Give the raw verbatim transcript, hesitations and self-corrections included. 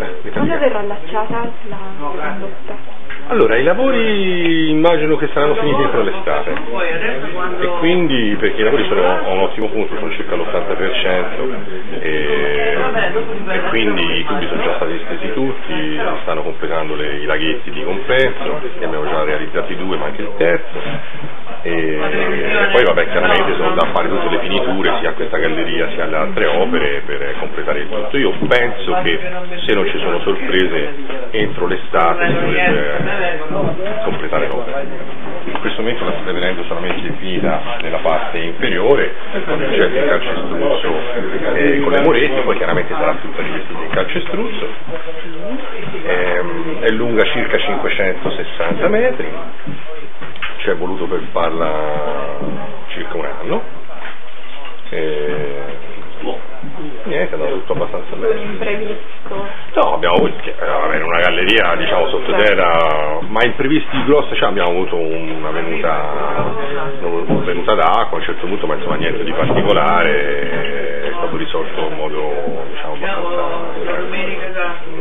Quando verrà allacciata la condotta? Allora, i lavori immagino che saranno finiti entro l'estate e quindi, perché i lavori sono a un ottimo punto, sono circa l'ottanta per cento e, e quindi i tubi sono già stati stesi tutti, stanno completando le, i laghetti di compenso, ne abbiamo già realizzati due ma anche il terzo. E, e poi vabbè, chiaramente sono da fare tutte le finiture sia a questa galleria sia alle altre opere per completare il tutto. Io penso che se non ci sono sorprese entro l'estate si dovrebbe completare l'opera. In questo momento la state vedendo solamente definita nella parte inferiore con il getto in calcestruzzo e con le murette, poi chiaramente sarà tutta rivestita in calcestruzzo. È, è lunga circa cinquecentosessanta metri. Ci è voluto per farla circa un anno e niente, è andato tutto abbastanza bene. Imprevisto? No, abbiamo avuto in una galleria diciamo sottoterra, ma imprevisti grossi, cioè abbiamo avuto una venuta una venuta d'acqua a un certo punto, ma insomma niente di particolare, è stato risolto in modo diciamo abbastanza